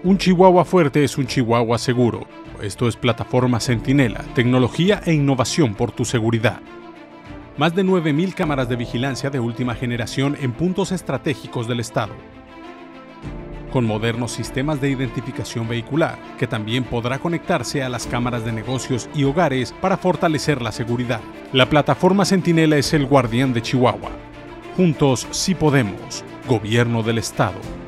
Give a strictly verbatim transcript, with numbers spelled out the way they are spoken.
Un chihuahua fuerte es un chihuahua seguro. Esto es Plataforma Centinela, tecnología e innovación por tu seguridad. Más de nueve mil cámaras de vigilancia de última generación en puntos estratégicos del estado. Con modernos sistemas de identificación vehicular, que también podrá conectarse a las cámaras de negocios y hogares para fortalecer la seguridad. La Plataforma Centinela es el guardián de Chihuahua. Juntos sí podemos. Gobierno del Estado.